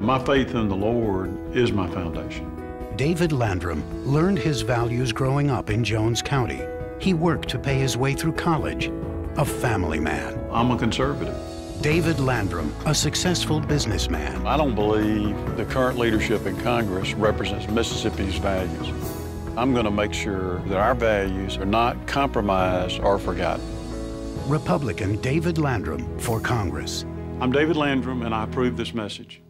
My faith in the Lord is my foundation. David Landrum learned his values growing up in Jones County. He worked to pay his way through college, a family man. I'm a conservative. David Landrum, a successful businessman. I don't believe the current leadership in Congress represents Mississippi's values. I'm going to make sure that our values are not compromised or forgotten. Republican David Landrum for Congress. I'm David Landrum, and I approve this message.